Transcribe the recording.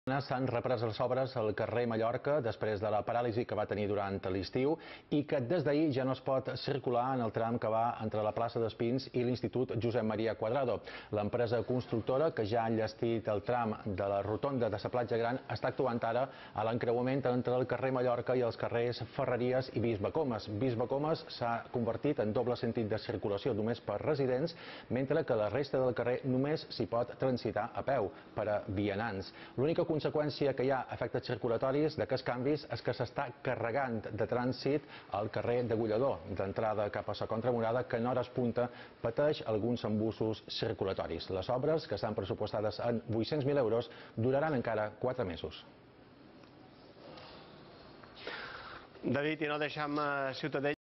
S'han reprès les obres al carrer Mallorca després de la paràlisi que va tenir durant l'estiu i que des d'ahir ja no es pot circular en el tram que va entre la plaça d'Espins i l'Institut Josep Maria Cuadrado. L'empresa constructora, que ja ha enllestit el tram de la rotonda de la Platja Gran, està actuant ara a l'encreuament entre el carrer Mallorca i els carrers Ferreries i Bisbe Comes. Bisbe Comes s'ha convertit en doble sentit de circulació només per residents, mentre que la resta del carrer només s'hi pot transitar a peu per a vianants. L'única conseqüència que hi ha efectes circulatoris d'aquests canvis és que s'està carregant de trànsit al carrer Degollador, d'entrada cap a la Contramurada, que en hores punta pateix alguns embussos circulatoris. Les obres, que estan pressupostades en 800.000 euros, duraran encara 4 mesos. David, i no deixem Ciutadella.